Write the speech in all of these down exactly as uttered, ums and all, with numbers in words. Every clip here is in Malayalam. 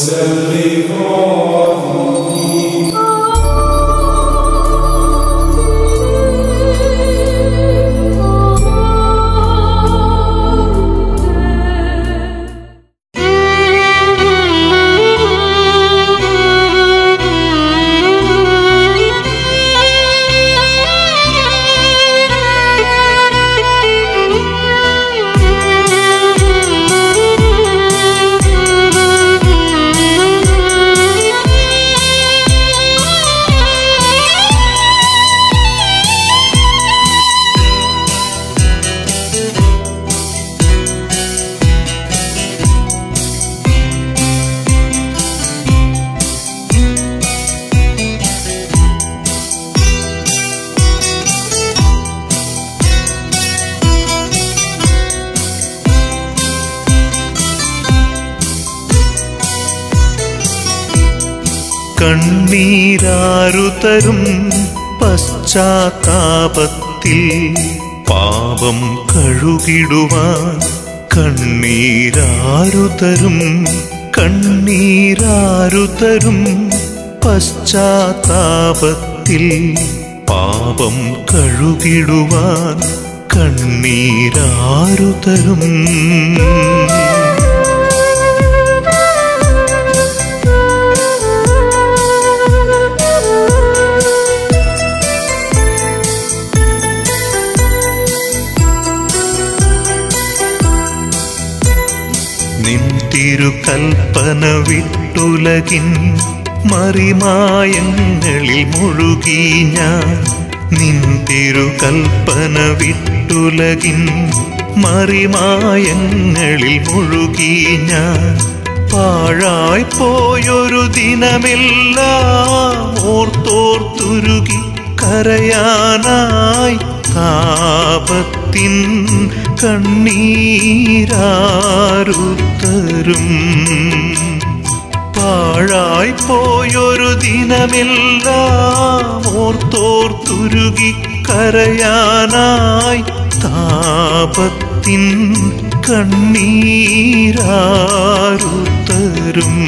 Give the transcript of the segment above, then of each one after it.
കണ്ണീരാരുതരും പശ്ചാത്താപത്തിൽ പാപം കഴുകിടുവാൻ കണ്ണീരാരുതരും കണ്ണീരാരുതരും പശ്ചാത്താപത്തിൽ പാപം കഴുകിടുവാൻ കണ്ണീരാരുതരും തിരുകൽപ്പന വിട്ടുലകിൻ മറിമായങ്ങളിൽ മുഴുകി ഞാൻ നിൻ തിരുകൽപ്പന വിട്ടുലകിൻ മറിമായങ്ങളിൽ മുഴുകി ഞാൻ പാഴായി പോയൊരു ദിനമെല്ലാം ഓർത്തോർത്തുരുകി കരയാനായി താപത്തിൻ കണ്ണീരാരുതരും പാഴായി പോയൊരു ദിനമെല്ലാം ഓർത്തോർത്തുരുകി കരയാനായി താപത്തിൻ കണ്ണീരാരുതരും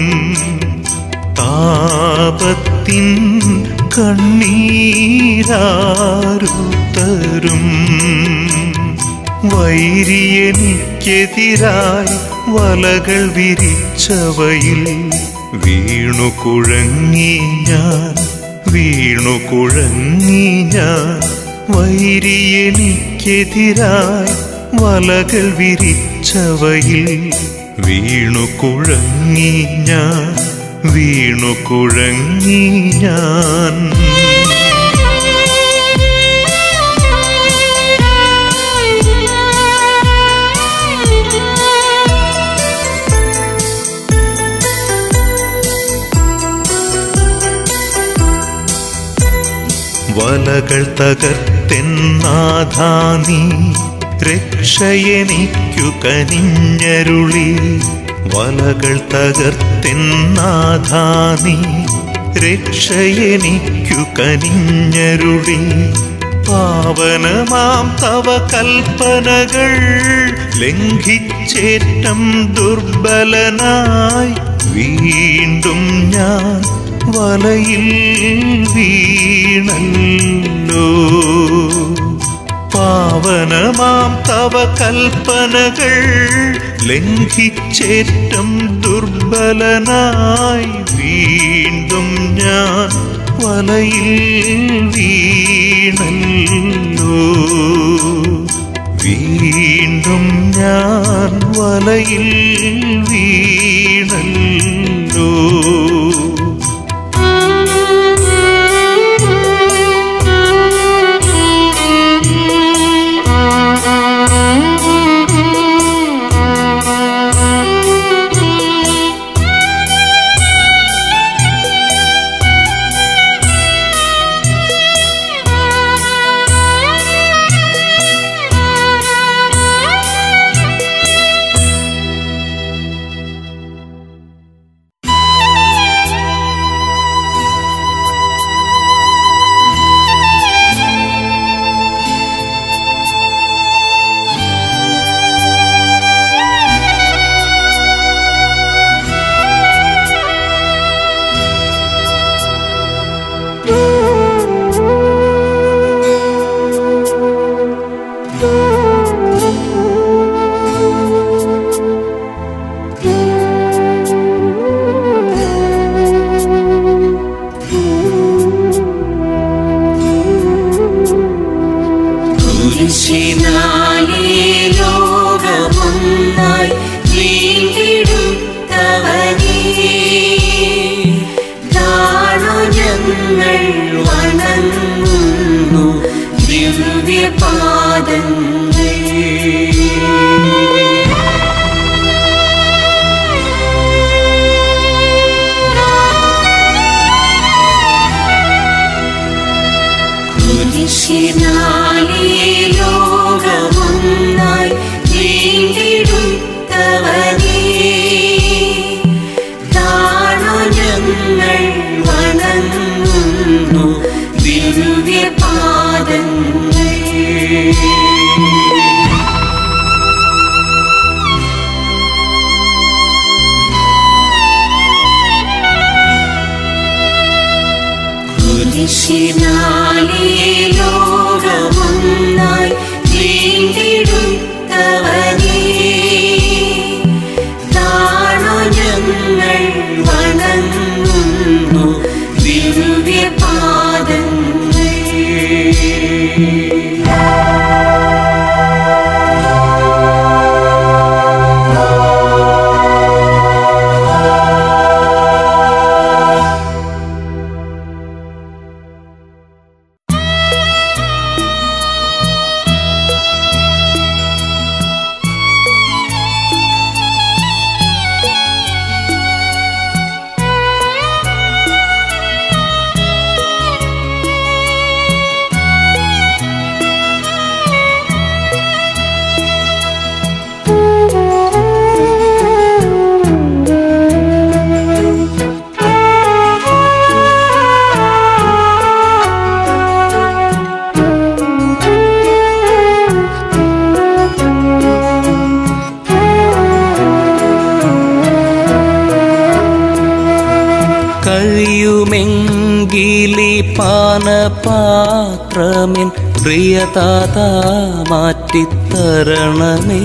താപത്തിൻ കണ്ണീരാരുതരും വൈരിയെനിക്കെതിരായി വലകൾ വിരിച്ചവയിൽ വീണു കുഴങ്ങി ഞാൻ വീണു കുഴങ്ങി ഞാൻ വൈരിയെനിക്കെതിരായി വലകൾ വിരിച്ചവയിൽ വീണു കുഴങ്ങി ഞാൻ വീണു കുഴങ്ങി ഞാൻ വലകൾ തകർത്തെന്നാഥാ നീ രക്ഷയെനിക്കു കനിഞ്ഞരുളി വലകൾ തകർത്തെന്നാഥാ നീ രക്ഷയെനിക്കു കനിഞ്ഞരുളി പാവനമാം തവ കൽപ്പനകൾ ലംഘിച്ചേറ്റം ദുർബലനായി വീണ്ടും ഞാൻ വലയിൽ വീണല്ലോ പാവനമാം തവ കൽപ്പനകൾ ലംഘിച്ചേറ്റം ദുർബലനായി വീണ്ടും ഞാൻ വലയിൽ വീണല്ലോ വീണ്ടും ഞാൻ വലയിൽ വീണല്ലോ ദിവ്യപാദങ്ങൾ. കുരിശിനാലേ ലോകമൊന്നായി വീണ്ടെടുത്തവനേ, താണു ഞങ്ങൾ വണങ്ങുന്നു ദിവ്യപാദങ്ങൾ. കുരിശിനാലേ ലോകമൊന്നായി വീണ്ടെടുത്തവനേ, താണു ഞങ്ങൾ വണങ്ങുന്നു ദിവ്യപാദങ്ങൾ. കഴിയുമെങ്കിലി പാനപാത്രമിൻ പ്രിയതാതാ മാറ്റിത്തരണമേ,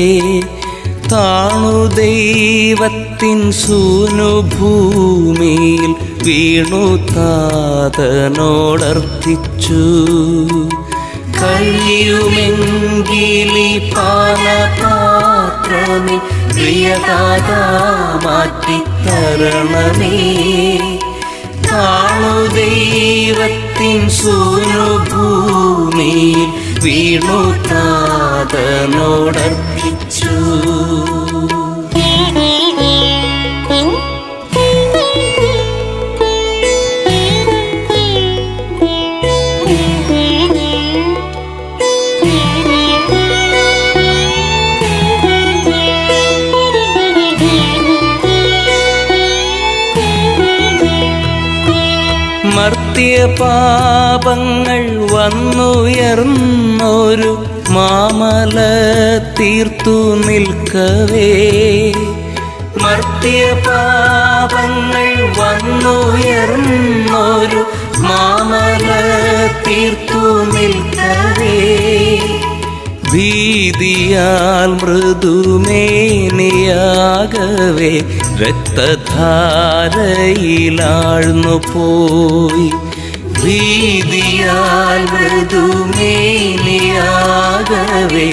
താണു ദൈവത്തിൻ സൂനു ഭൂമിയിൽ വീണു താതനോടർത്ഥിച്ചു. കഴിയുമെങ്കിലി പാനപാത്രമിൻ പ്രിയതാതാ മാറ്റിത്തരണമേ, താണു ദൈവത്തിൻ സൂനു ഭൂമിയിൽ വീണു താതനോടർപ്പിച്ചു. മർത്യപാപങ്ങൾ വന്നുയർന്നൊരു മാമല തീർത്തു നിൽക്കവേ, മർത്യപാപങ്ങൾ വന്നുയർന്നൊരു മാമല തീർത്തു നിൽക്കവേ, ഭീതിയാൽ മൃദുമേനിയാകവേ രക്തധാരയിലാഴ്ന്നു പോയി, ഭീതിയാൽ മൃദുമേനിയാകവേ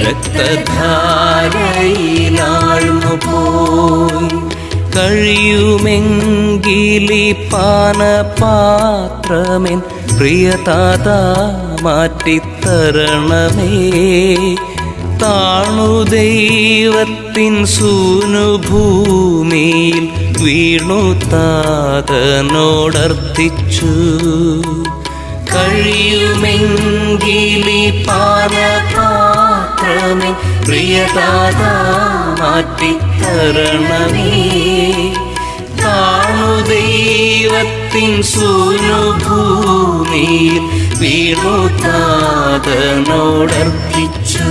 രക്തധാരയിലാഴ്ന്നു പോയി. കഴിയുമെങ്കിലി പാനപാത്രമെൻ പ്രിയതാതാ മാറ്റിത്തരണമേ, താണു ദൈവത്തിൻ സൂനു ഭൂമിയിൽ വീണു താതനോടർത്ഥിച്ചു. കഴിയുമെങ്കിലി പാനപാത്രമെൻ പ്രിയതാതാ മാറ്റിത്തരണമേ, താണു ദൈവത്തിൻ സൂനു ഭൂമിയിൽ വീണു താതനോടർപ്പിച്ചു.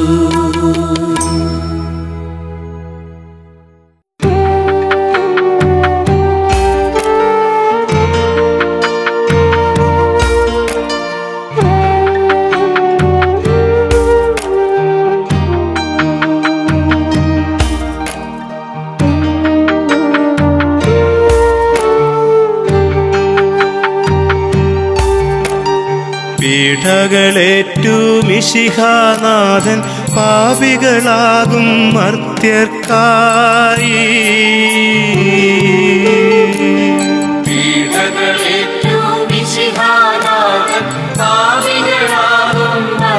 പീഡകളേറ്റു മിശിഹാനാഥൻ പാപികളാകും മർത്യർക്കായി, പീഡകളേറ്റു മിശിഹാനാഥൻ പാപികളാകും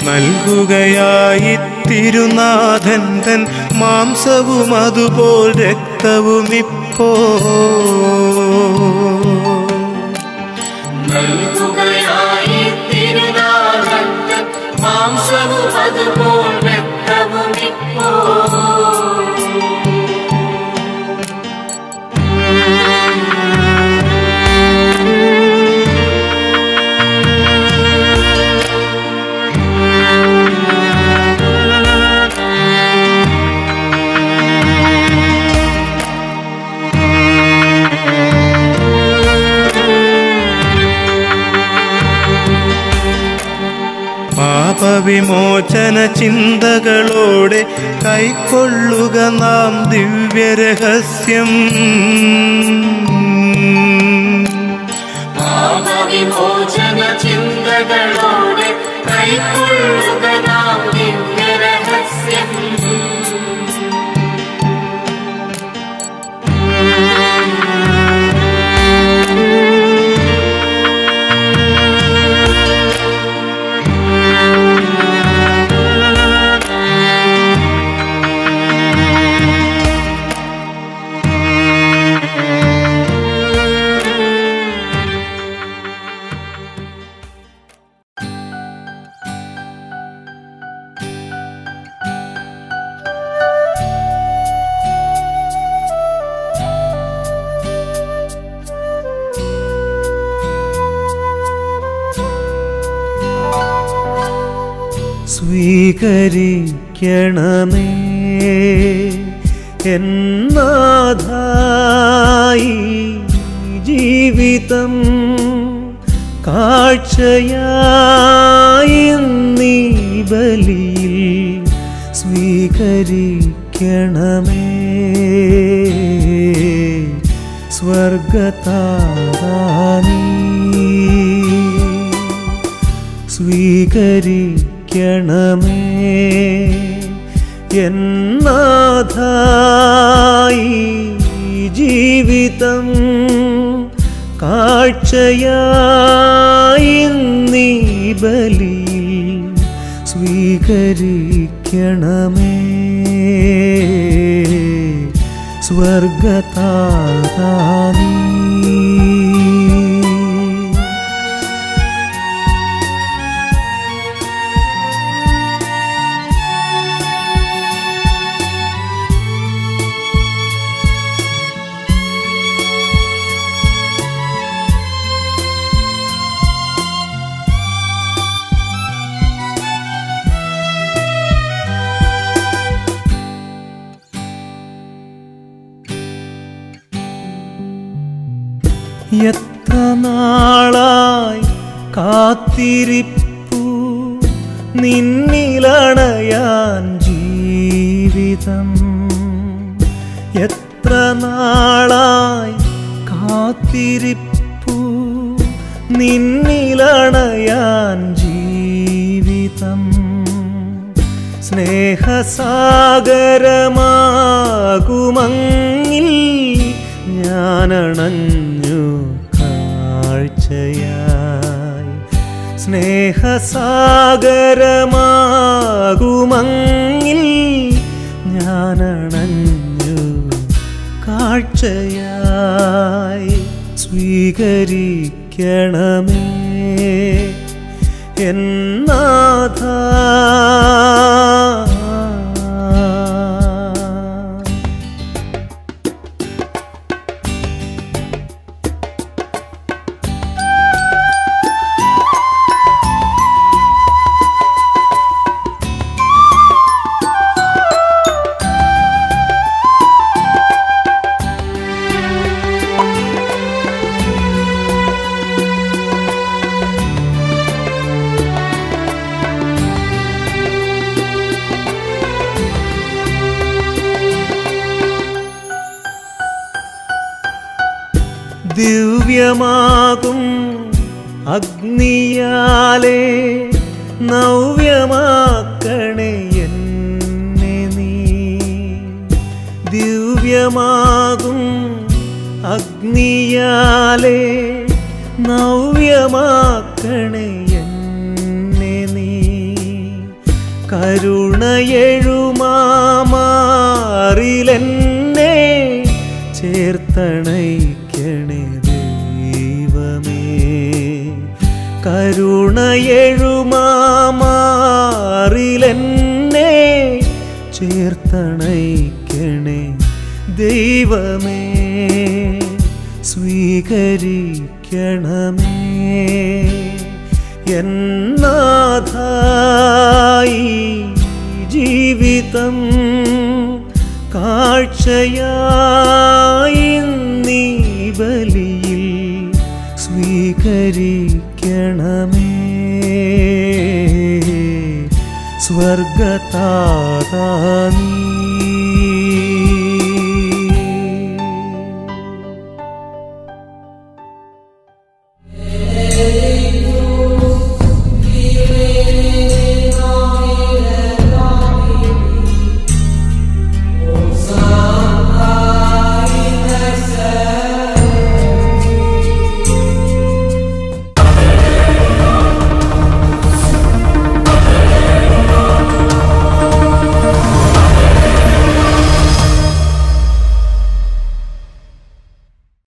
നൽകുകയായി തിരുനാഥൻ തൻ മാംസവും അതുപോൽ രക്തവുമിപ്പോ നൽകുകയായി തിരുനാഥൻ തൻ മാംസവും അതുപോൽ രക്തവുമിപ്പോ പാപവിമോചന ചിന്തകളോടെ കൈക്കൊള്ളുക നാം ദിവ്യരഹസ്യം. പാപവിമോചന ചിന്തകളോടെ കൈക്കൊള്ളുക നാം ദിവ്യരഹസ്യം. സ്വീകരിക്കണമേ എന്നാഥായി ജീവിതം കാഴ്ചയായി നീ ബലിയിൽ സ്വീകരിക്കണമേ സ്വർഗതാരാനീ സ്വീകരിക്കണമേ എന്നാഥായി ജീവിതം കാഴ്ചയായി നീ ബലിയിൽ സ്വീകരിക്കണമേ സ്വർഗതാരാനീ എത്ര നാളായി കാത്തിരിപ്പു നിന്നിലണയാൻ ജീവിതം എത്ര നാളായി കാത്തിരിപ്പു നിന്നിലണയാൻ ജീവിതം സ്നേഹസാഗരമാകുമങ്ങിൽ ഞാനണഞ്ഞു കാഴ്ചയായി സ്നേഹസാഗരമാകുമങ്ങിൽ ഞാനണഞ്ഞു കാഴ്ചയായി സ്വീകരിക്കണമേ എന്നാഥാ ദിവ്യമാകും അഗ്നിയാലേ നവ്യമാക്കണേ എന്നെ നീ ദിവ്യമാകും അഗ്നിയാലേ നവ്യമാക്കണേ എന്നെ നീ കരുണയെഴുമാറിലെന്നെ ചേർത്തണയ്ക്കണേ ദൈവമേ. കരുണയെഴുമാറിലെന്നെ ചേർത്തണയ്ക്കണേ ദൈവമേ. സ്വീകരിക്കണമേ എന്നാഥായി ജീവിതം കാഴ്ചയായി നീ ബലിയിൽ സ്വീകരിക്കണമേ. സ്വർഗതാതാ നീ